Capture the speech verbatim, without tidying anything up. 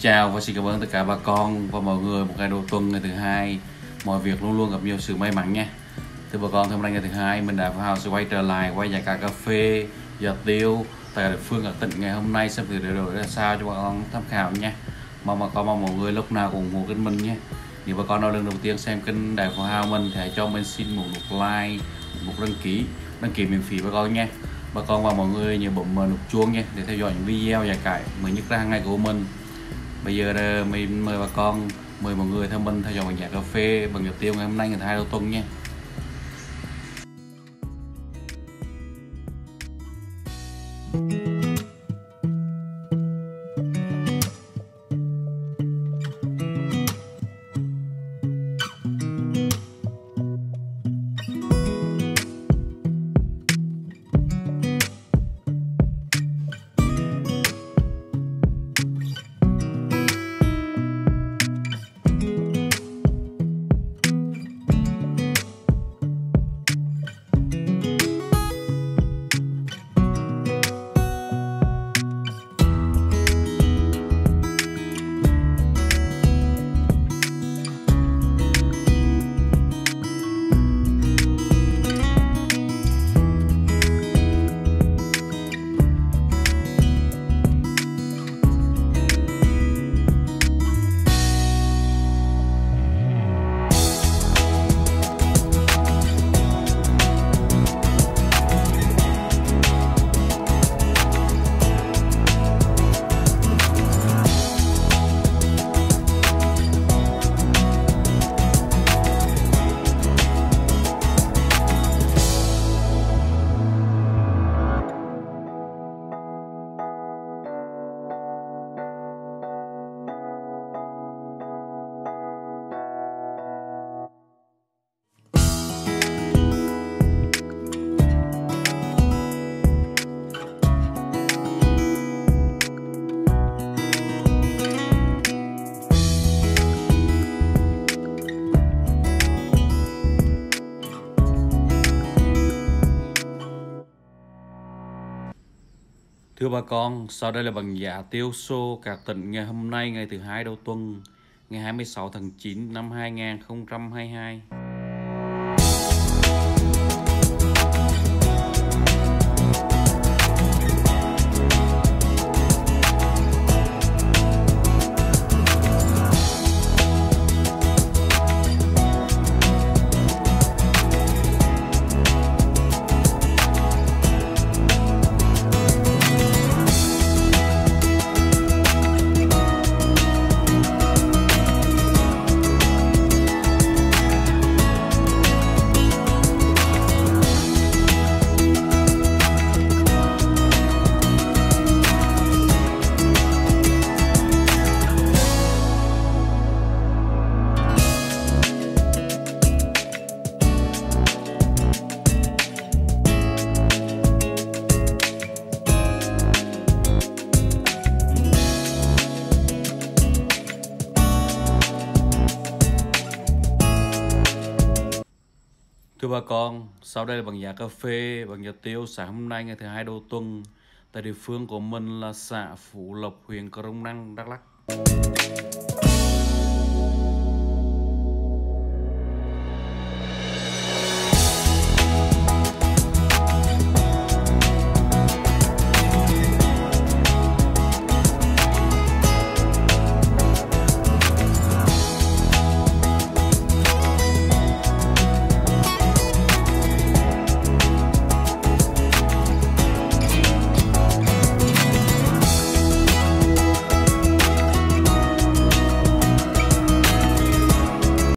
chào và xin cảm ơn tất cả bà con và mọi người một ngày đầu tuần ngày thứ hai, mọi việc luôn luôn gặp nhiều sự may mắn nha. Thưa bà con, hôm nay ngày thứ hai mình đã vào sẽ quay trở lại quay nhà cả cà phê giờ tiêu tại địa phương ở tỉnh ngày hôm nay xem thử để đổi ra sao cho bà con tham khảo nha. Mong bà con mong mọi người lúc nào cũng ủng hộ kênh mình nhé. Nếu bà con nào lần đầu tiên xem kênh Đại Phú Hào mình thì hãy cho mình xin một nút like, một đăng ký đăng ký miễn phí bà con nha. Bà con và mọi người nhớ bấm nút chuông nha để theo dõi những video giải cải mới nhất ra hàng ngày của mình. Bây giờ mình mời bà con, mời mọi người theo mình theo dõi nhà cà phê bằng giờ tiêu ngày hôm nay ngày hai đầu tuần nha. Thưa bà con, sau đây là bằng giá tiêu xô các tỉnh ngày hôm nay ngày thứ hai đầu tuần, ngày hai mươi sáu tháng chín năm hai nghìn không trăm hai mươi hai. Thưa bà con, sau đây là bằng giá cà phê, bằng giá tiêu sáng hôm nay ngày thứ hai đầu tuần tại địa phương của mình là xã Phú Lộc, huyện Crong Năng, Đắk Lắk.